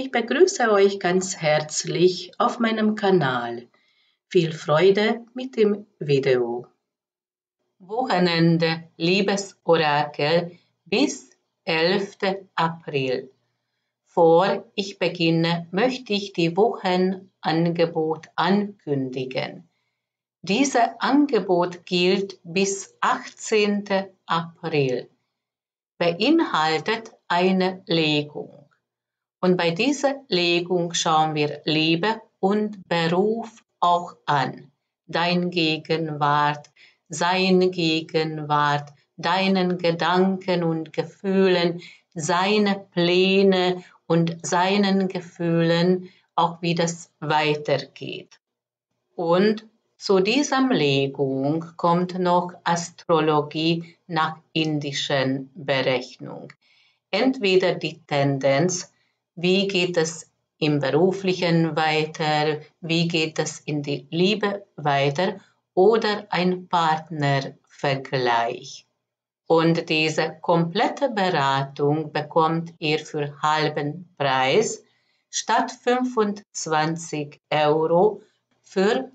Ich begrüße euch ganz herzlich auf meinem Kanal. Viel Freude mit dem Video. Wochenende Liebesorakel bis 11. April. Bevor ich beginne, möchte ich die Wochenangebot ankündigen. Dieses Angebot gilt bis 18. April, beinhaltet eine Legung. Und bei dieser Legung schauen wir Liebe und Beruf auch an. Dein Gegenwart, sein Gegenwart, deinen Gedanken und Gefühlen, seine Pläne und seinen Gefühlen, auch wie das weitergeht. Und zu dieser Legung kommt noch Astrologie nach indischen Berechnung. Entweder die Tendenz, wie geht es im Beruflichen weiter, wie geht es in die Liebe weiter oder ein Partnervergleich. Und diese komplette Beratung bekommt ihr für halben Preis statt 25 € für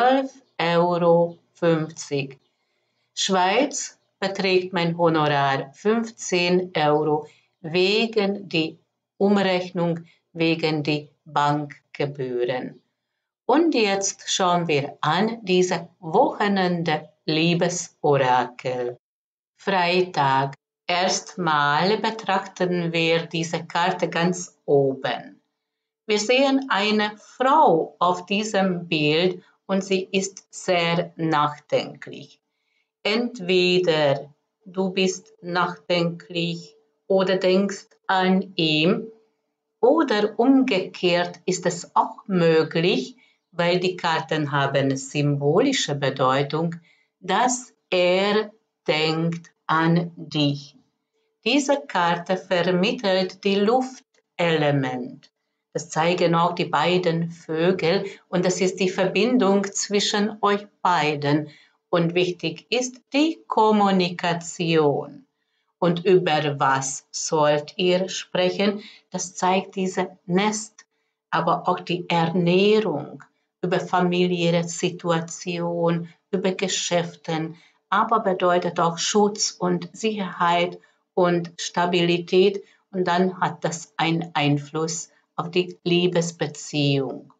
12,50 €. Schweiz beträgt mein Honorar 15 € wegen die Umrechnung, wegen die Bankgebühren. Und jetzt schauen wir an diese Wochenende Liebesorakel. Freitag. Erstmal betrachten wir diese Karte ganz oben. Wir sehen eine Frau auf diesem Bild und sie ist sehr nachdenklich. Entweder du bist nachdenklich oder denkst an ihn oder umgekehrt ist es auch möglich, weil die Karten haben symbolische Bedeutung, dass er denkt an dich. Diese Karte vermittelt die Luftelement. Das zeigen auch die beiden Vögel und das ist die Verbindung zwischen euch beiden. Und wichtig ist die Kommunikation. Und über was sollt ihr sprechen? Das zeigt diese Nest, aber auch die Ernährung, über familiäre Situation, über Geschäften, aber bedeutet auch Schutz und Sicherheit und Stabilität. Und dann hat das einen Einfluss auf die Liebesbeziehung.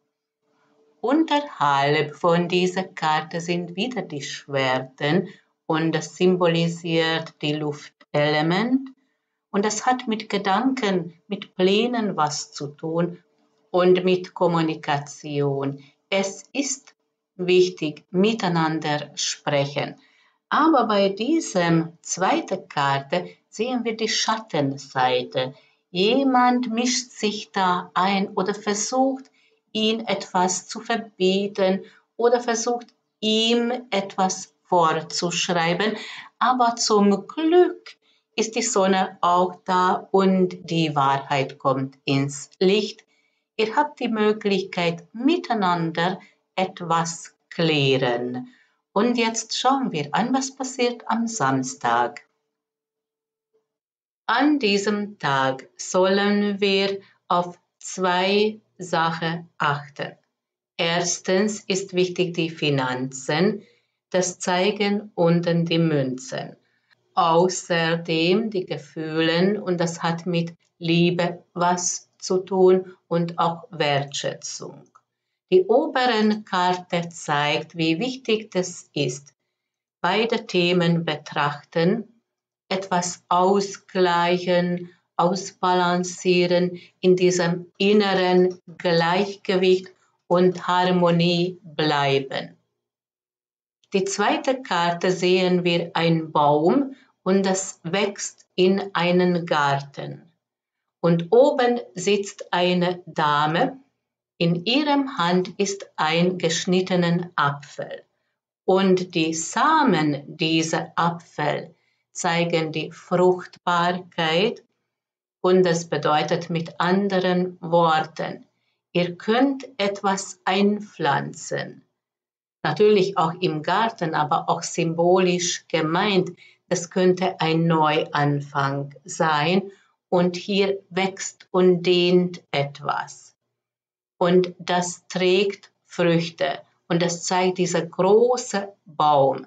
Unterhalb von dieser Karte sind wieder die Schwerter und das symbolisiert die Luftelement und das hat mit Gedanken, mit Plänen was zu tun und mit Kommunikation. Es ist wichtig, miteinander sprechen. Aber bei diesem zweiten Karte sehen wir die Schattenseite. Jemand mischt sich da ein oder versucht, ihn etwas zu verbieten oder versucht, ihm etwas vorzuschreiben. Aber zum Glück ist die Sonne auch da und die Wahrheit kommt ins Licht. Ihr habt die Möglichkeit, miteinander etwas klären. Und jetzt schauen wir an, was passiert am Samstag. An diesem Tag sollen wir auf zwei Sachen achten. Erstens ist wichtig die Finanzen, das zeigen unten die Münzen. Außerdem die Gefühle und das hat mit Liebe was zu tun und auch Wertschätzung. Die obere Karte zeigt, wie wichtig das ist. Beide Themen betrachten, etwas ausgleichen, ausbalancieren, in diesem inneren Gleichgewicht und Harmonie bleiben. Die zweite Karte sehen wir einen Baum und das wächst in einen Garten. Und oben sitzt eine Dame, in ihrem Hand ist ein geschnittener Apfel. Und die Samen dieser Apfel zeigen die Fruchtbarkeit und das bedeutet mit anderen Worten, ihr könnt etwas einpflanzen. Natürlich auch im Garten, aber auch symbolisch gemeint. Das könnte ein Neuanfang sein und hier wächst und dehnt etwas. Und das trägt Früchte und das zeigt dieser große Baum.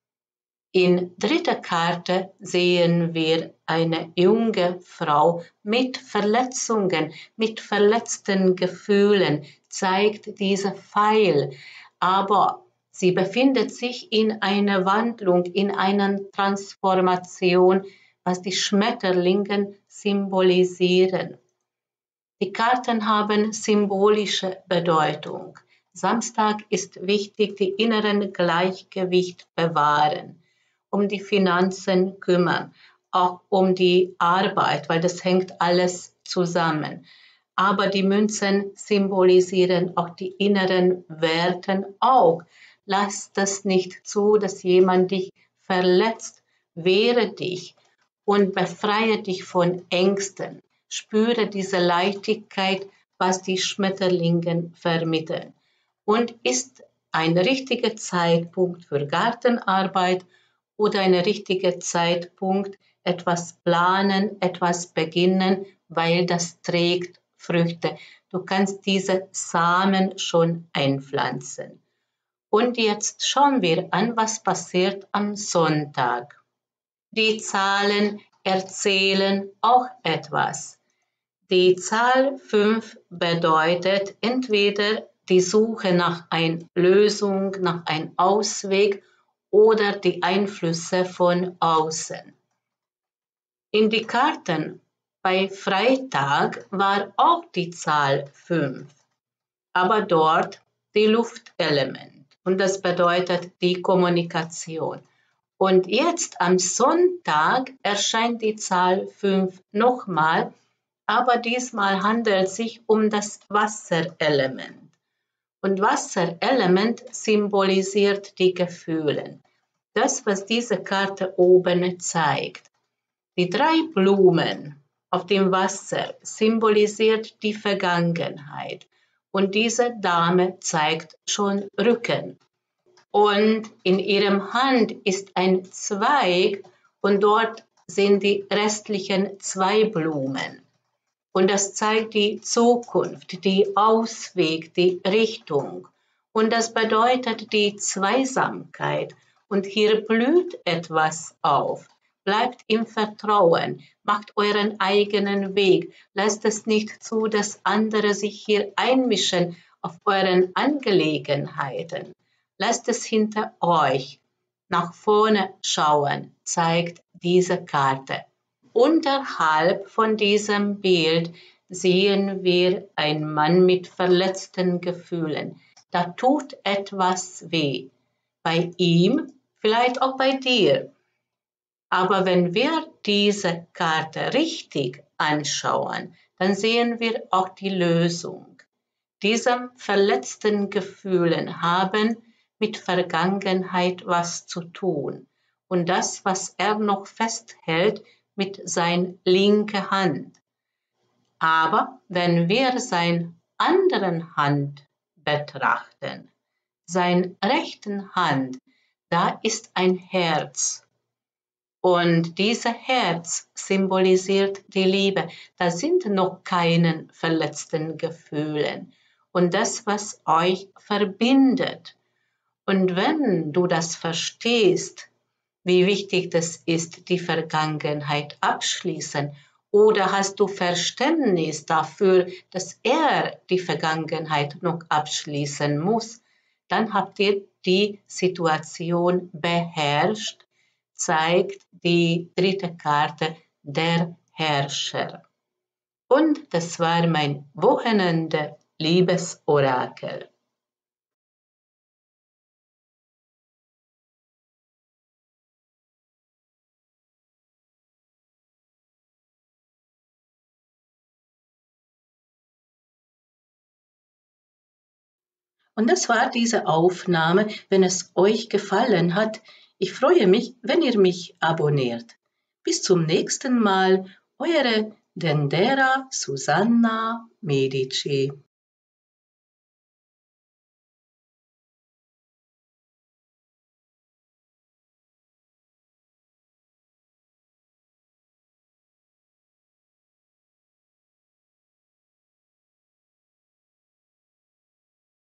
In dritter Karte sehen wir eine junge Frau mit Verletzungen, mit verletzten Gefühlen, zeigt dieser Pfeil. Aber sie befindet sich in einer Wandlung, in einer Transformation, was die Schmetterlinge symbolisieren. Die Karten haben symbolische Bedeutung. Samstag ist wichtig, die inneren Gleichgewicht bewahren, um die Finanzen kümmern, auch um die Arbeit, weil das hängt alles zusammen. Aber die Münzen symbolisieren auch die inneren Werte auch. Lass das nicht zu, dass jemand dich verletzt. Wehre dich und befreie dich von Ängsten. Spüre diese Leichtigkeit, was die Schmetterlinge vermitteln. Und ist ein richtiger Zeitpunkt für Gartenarbeit oder ein richtiger Zeitpunkt, etwas planen, etwas beginnen, weil das trägt Früchte. Du kannst diese Samen schon einpflanzen. Und jetzt schauen wir an, was passiert am Sonntag. Die Zahlen erzählen auch etwas. Die Zahl 5 bedeutet entweder die Suche nach einer Lösung, nach einem Ausweg oder die Einflüsse von außen. In die Karten bei Freitag war auch die Zahl 5, aber dort die Luftelement und das bedeutet die Kommunikation. Und jetzt am Sonntag erscheint die Zahl 5 nochmal, aber diesmal handelt es sich um das Wasserelement. Und Wasserelement symbolisiert die Gefühle. Das, was diese Karte oben zeigt. Die 3 Blumen auf dem Wasser symbolisiert die Vergangenheit. Und diese Dame zeigt schon Rücken. Und in ihrem Hand ist ein Zweig und dort sind die restlichen 2 Blumen. Und das zeigt die Zukunft, die Ausweg, die Richtung. Und das bedeutet die Zweisamkeit. Und hier blüht etwas auf. Bleibt im Vertrauen, macht euren eigenen Weg. Lasst es nicht zu, dass andere sich hier einmischen auf euren Angelegenheiten. Lasst es hinter euch. Nach vorne schauen, zeigt diese Karte. Unterhalb von diesem Bild sehen wir einen Mann mit verletzten Gefühlen. Da tut etwas weh. Bei ihm, vielleicht auch bei dir. Aber wenn wir diese Karte richtig anschauen, dann sehen wir auch die Lösung. Diese verletzten Gefühle haben mit Vergangenheit was zu tun. Und das, was er noch festhält, mit seiner linken Hand. Aber wenn wir seine andere Hand betrachten, seine rechte Hand, da ist ein Herz. Und dieses Herz symbolisiert die Liebe. Da sind noch keine verletzten Gefühle. Und das, was euch verbindet. Und wenn du das verstehst, wie wichtig das ist, die Vergangenheit abschließen. Oder hast du Verständnis dafür, dass er die Vergangenheit noch abschließen muss? Dann habt ihr die Situation beherrscht, zeigt die dritte Karte der Herrscher. Und das war mein Wochenende Liebesorakel. Und das war diese Aufnahme. Wenn es euch gefallen hat, ich freue mich, wenn ihr mich abonniert. Bis zum nächsten Mal, eure Dendera Susanna Medici.